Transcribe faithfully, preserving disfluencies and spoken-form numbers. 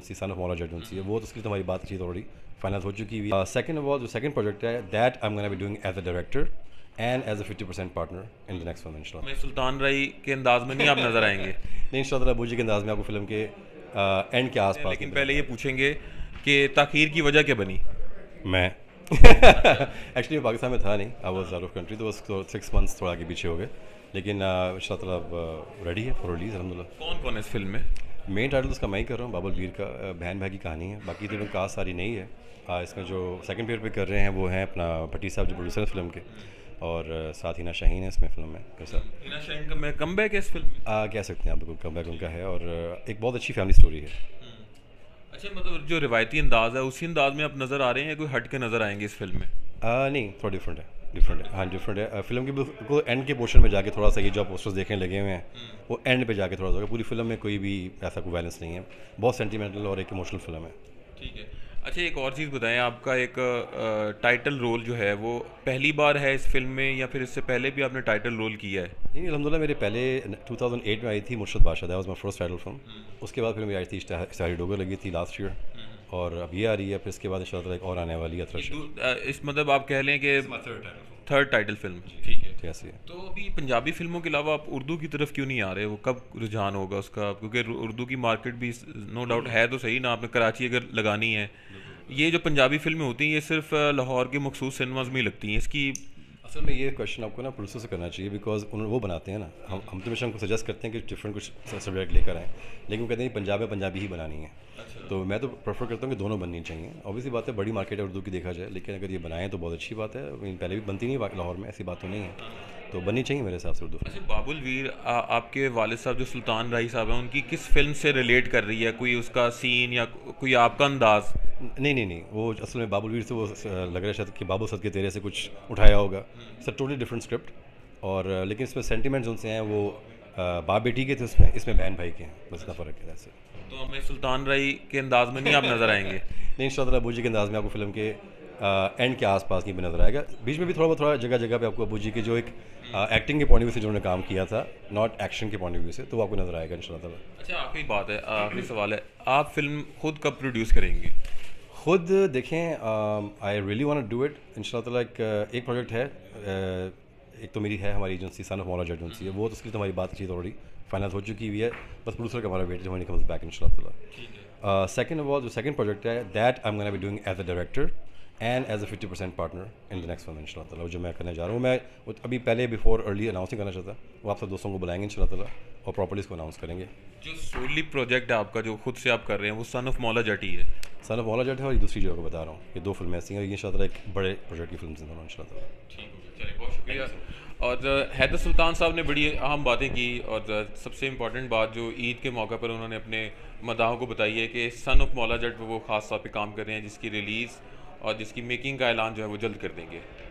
Agency son of Maula Jatt agency है, वो तो उसके लिए तुम्हारी बात अच्छी ऑलरेडी फाइनल हो चुकी हुई है। सेकंड ऑफ ऑल जो सेकंड प्रोजेक्ट है that I am gonna be doing as a director and as a fifty percent partner in the next film इंशाल्लाह। मैं सुल्तान राई के अंदाज में नहीं आप नज़र आएंगे। नहीं इंशाल्लाह अबू जी के अंदाज में आपको फिल्म के एंड के आसपास। लेकिन पहले ये पूछेंगे कि ताखीर की वजह क्या बनी। मैं एक्चुअली पाकिस्तान में था नहीं, I was out of country, तो बस सिक्स मंथ्स थोड़ा आगे पीछे हो गए, लेकिन इंशाल्लाह अब रेडी है फॉर रिलीज अल्हम्दुलिल्लाह। कौन कौन है इस फिल्म में? मेन टाइटल उसका मैं ही कर रहा हूँ, बाबुल वीर का, बहन भाई की कहानी है, बाकी तो कास्ट सारी नहीं है। आ, इसमें जो सेकंड पेयर पे कर रहे हैं वो हैं अपना भट्टी साहब जो प्रोड्यूसर है फिल्म के, और साथ हिना शाहीन है इसमें फिल्म में मेरे साथ। हिना शाहीन का मैं कम बैक है इस फिल्म में, आ, कह सकते हैं आप, बिल्कुल कम बैक उनका है, और एक बहुत अच्छी फैमिली स्टोरी है। अच्छा, मतलब जो रिवायती अंदाज है उसी अंदाज में आप नज़र आ रहे हैं, कोई हट के नज़र आएंगे इस फिल्म में? आ, नहीं थोड़ा डिफरेंट है, डिफरेंट है, हाँ डिफरेंट है। फिल्म के बिल्कुल एंड के पोर्शन में जाके थोड़ा सा ये जो पोस्टर्स देखने लगे हुए हैं वो एंड पे जाके थोड़ा सा, पूरी फिल्म में कोई भी ऐसा कोई वायलेंस नहीं है, बहुत सेंटिमेंटल और एक इमोशनल फिल्म है। ठीक है। अच्छा, एक और चीज़ बताएं, आपका एक टाइटल रोल जो है वो पहली बार है इस फिल्म में या फिर इससे पहले भी आपने टाइटल रोल किया है? नहीं अल्हम्दुलिल्लाह, मेरे पहले टू थाउज़ेंड एट में आई थी Murshad Badshah, that was my first title film. उसके बाद फिर मेरी आई थी स्टारी डोगर लगी थी लास्ट ईयर, और अब ये आ रही है, फिर इसके बाद इंशाल्लाह एक और आने वाली है थ्रश। इस मतलब आप कह लें कि थर्ड टाइटल फिल्म। ठीक है, ऐसी है। तो अभी पंजाबी फिल्मों के अलावा आप उर्दू की तरफ क्यों नहीं आ रहे? वो कब रुझान होगा उसका? क्योंकि उर्दू की मार्केट भी नो डाउट है तो सही ना, आपने कराची अगर लगानी है, ये जो पंजाबी फिल्में होती हैं ये सिर्फ लाहौर के मखसूस सिनेमाज में ही लगती हैं। इसकी असल में ये क्वेश्चन आपको ना प्रोड्यूसर से करना चाहिए, बिकॉज उन्होंने वो बनाते हैं ना, हम हम तो हमेशा उनको सजेस्ट करते हैं कि डिफरेंट कुछ सब्जेक्ट लेकर आएँ, लेकिन वो कहते हैं पंजाब में पंजाबी ही बनानी है। अच्छा। तो मैं तो प्रेफर करता हूँ कि दोनों बननी चाहिए। ऑब्वियसली बात है, बड़ी मार्केट है उर्दू की देखा जाए, लेकिन अगर ये बनाएं तो बहुत अच्छी बात है। पहले भी बनती नहीं लाहौर में, ऐसी बात तो नहीं है, तो बननी चाहिए मेरे हिसाब से उर्दू। अच्छा, बाबुल वीर आ, आपके वालिद साहब जो सुल्तान राई साहब हैं उनकी किस फिल्म से रिलेट कर रही है? कोई उसका सीन या कोई आपका अंदाज़? नहीं नहीं नहीं, वो असल में बाबुल वीर से वो लग रहा है शायद कि बाबू सद के तेरे से कुछ उठाया होगा, सर टोटली डिफरेंट स्क्रिप्ट, और लेकिन इसमें सेंटिमेंट्स उनसे हैं वो बाप बेटी के थे उसमें, इसमें बहन भाई के हैं, बस इतना फ़र्क है ऐसे। तो हमें सुल्तान राई के अंदाज में नहीं आप नज़र आएंगे? नहीं इंशाल्लाह अबू जी के अंदाज में आपको फिल्म के एंड के आसपास नहीं भी नजर आएगा, बीच में भी थोड़ा बहुत थोड़ा जगह जगह पे आपको अबू जी की जो एक एक्टिंग के पॉइंट ऑफ व्यू से जो उन्होंने काम किया था, नॉट एक्शन के पॉइंट ऑफ व्यू से, तो वो आपको नजर आएगा इंशाल्लाह। अच्छा, आखिरी बात है, आखिरी सवाल है, आप फिल्म खुद कब प्रोड्यूस करेंगे? खुद देखें, I really want to do it इंशाल्लाह। एक एक प्रोजेक्ट है, uh, एक तो मेरी है हमारी agency son of Maula Jatt agency है, वो तो उसके लिए तुम्हारी बात अच्छी ऑलरेडी फाइनल हो चुकी हुई है, बस प्रोड्यूसर का हमारा वेट जो कम्स बैक इंशाल्लाह। सेकंड ऑफ ऑल जो सेकंड प्रोजेक्ट है that I am gonna be doing as a director and as a fifty percent partner in the next film इंशाल्लाह। जो मैं करने जा रहा हूँ, मैं अभी पहले बिफोर अर्ली अनाउंस नहीं करना चाहता, वो आप सब दोस्तों को बुलाएंगे इंशाल्लाह और प्रॉपर्ली इसको अनाउंस करेंगे। जो सोली प्रोजेक्ट है आपका जो खुद से आप कर रहे हैं वो सन ऑफ मौला जट ही है? सन ऑफ मौला जट है, और ये दूसरी जगह को बता रहा हूँ, ये दो फिल्में ऐसी हैं, ये इंशाल्लाह एक बड़े प्रोजेक्ट की फिल्म हैं इंशाल्लाह। ठीक है, चलिए बहुत शुक्रिया। और हैदर सुल्तान साहब ने बड़ी अहम बातें की, और सबसे इम्पॉर्टेंट बात जो ईद के मौके पर उन्होंने अपने मदाहों को बताई है कि सन ऑफ मौला जट वो ख़ास तौर पे काम कर रहे हैं, जिसकी रिलीज़ और जिसकी मेकिंग का ऐलान जो है वो जल्द कर देंगे।